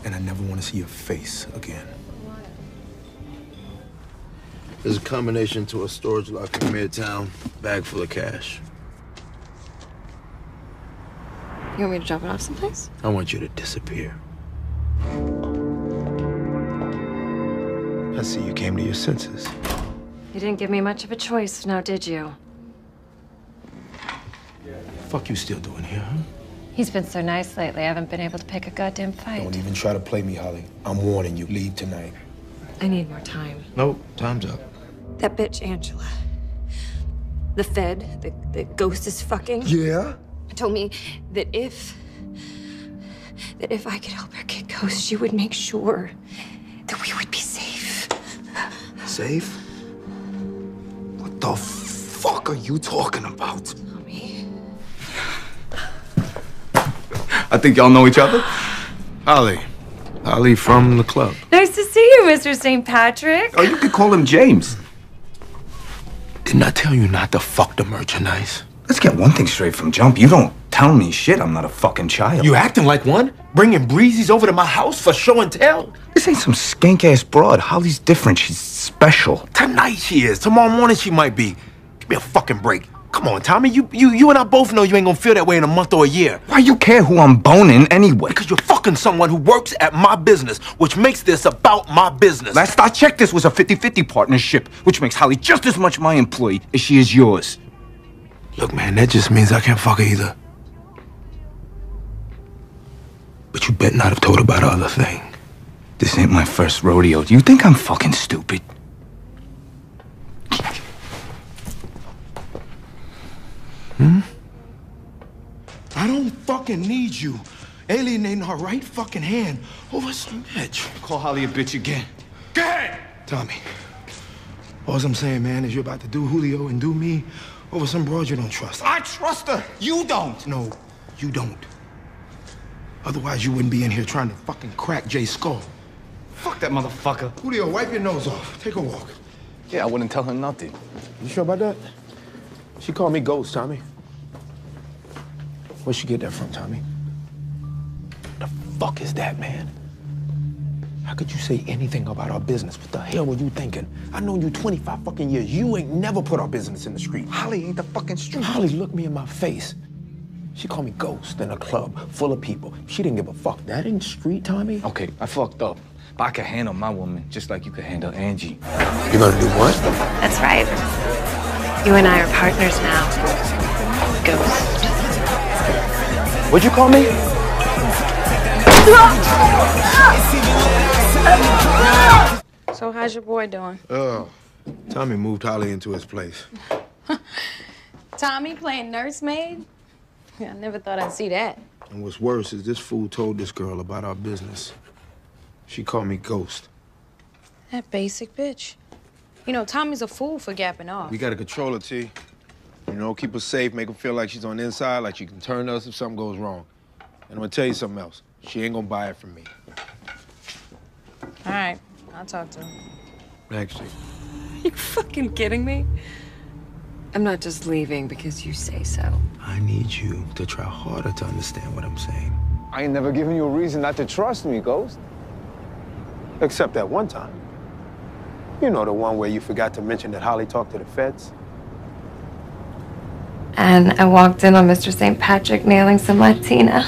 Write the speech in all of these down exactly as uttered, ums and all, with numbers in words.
and I never want to see your face again. There's a combination to a storage locker in Midtown, bag full of cash. You want me to drop it off someplace? I want you to disappear. I see you came to your senses. You didn't give me much of a choice, now did you? Fuck you still doing here, huh? He's been so nice lately, I haven't been able to pick a goddamn fight. Don't even try to play me, Holly. I'm warning you, leave tonight. I need more time. Nope, time's up. That bitch, Angela. The Fed, the, the ghost is fucking. Yeah? Told me that if... that if I could help her get Ghost, she would make sure that we would be safe. Safe? What the fuck are you talking about? Tommy. I think y'all know each other. Holly. Holly from the club. Nice to see you, Mister Saint Patrick. Oh, you could call him James. Didn't I tell you not to fuck the merchandise? Let's get one thing straight from jump. You don't tell me shit. I'm not a fucking child. You acting like one? Bringing breezies over to my house for show and tell? This ain't some skank-ass broad. Holly's different. She's special. Tonight she is. Tomorrow morning she might be. Give me a fucking break. Come on, Tommy. You, you, you and I both know you ain't gonna feel that way in a month or a year. Why you care who I'm boning anyway? Because you're fucking someone who works at my business, which makes this about my business. Last I checked, this was a fifty fifty partnership, which makes Holly just as much my employee as she is yours. Look, man, that just means I can't fuck her either. But you better not have told her about the other thing. This ain't my first rodeo. Do you think I'm fucking stupid? Hmm? I don't fucking need you alienating her right fucking hand over some bitch. Call Holly a bitch again. Go ahead! Tommy, all I'm saying, man, is you're about to do Julio and do me over some broad you don't trust. I trust her. You don't. No, you don't. Otherwise, you wouldn't be in here trying to fucking crack Jay's skull. Fuck that motherfucker. Julio, wipe your nose off. Take a walk. Yeah, I wouldn't tell her nothing. You sure about that? She called me Ghost, Tommy. Where'd she get that from, Tommy? The fuck is that, man? How could you say anything about our business? What the hell were you thinking? I known you twenty-five fucking years. You ain't never put our business in the street. Holly ain't the fucking street. Holly looked me in my face. She called me Ghost in a club full of people. She didn't give a fuck. That ain't street, Tommy. Okay, I fucked up. But I can handle my woman just like you could handle Angie. You're gonna do what? That's right. You and I are partners now. Ghost. What'd you call me? So how's your boy doing? Oh, Tommy moved Holly into his place. Tommy playing nursemaid? Yeah, I never thought I'd see that. And what's worse is this fool told this girl about our business. She called me Ghost. That basic bitch. You know, Tommy's a fool for gapping off. We gotta control her, T. You know, keep her safe, make her feel like she's on the inside, like she can turn to us if something goes wrong. And I'm gonna tell you something else. She ain't gonna buy it from me. All right, I'll talk to her. Thanks, T. Are you fucking kidding me? I'm not just leaving because you say so. I need you to try harder to understand what I'm saying. I ain't never given you a reason not to trust me, Ghost. Except that one time. You know, the one where you forgot to mention that Holly talked to the feds? And I walked in on Mister Saint Patrick nailing some Latina.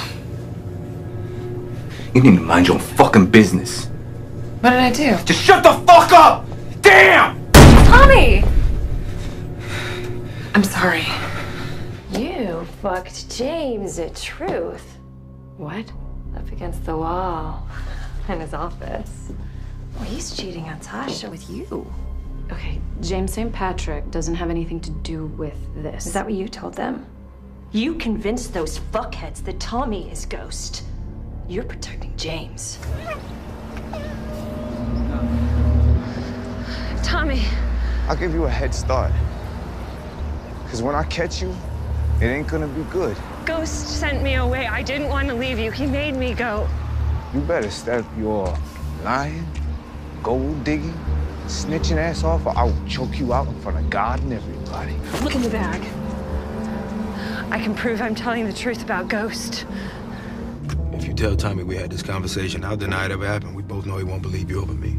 You need to mind your own fucking business. What did I do? Just shut the fuck up! Damn! Tommy! I'm sorry. You fucked James at Truth. What? Up against the wall. In his office. Well, he's cheating on Tasha with you. Okay, James Saint Patrick doesn't have anything to do with this. Is that what you told them? You convinced those fuckheads that Tommy is Ghost. You're protecting James. Tommy. I'll give you a head start. Because when I catch you, it ain't gonna be good. Ghost sent me away. I didn't want to leave you. He made me go. You better step your lying, gold digging, snitching ass off, or I will choke you out in front of God and everybody. Look in the bag. I can prove I'm telling the truth about Ghost. If you you tell Tommy we had this conversation, I'll deny it ever happened. We both know he won't believe you over me.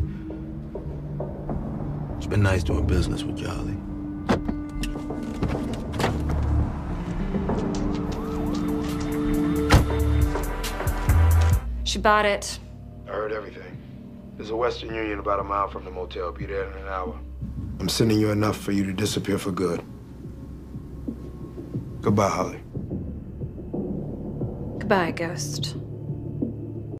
It's been nice doing business with you, Holly. She bought it. I heard everything. There's a Western Union about a mile from the motel. Be there in an hour. I'm sending you enough for you to disappear for good. Goodbye, Holly. Goodbye, Ghost.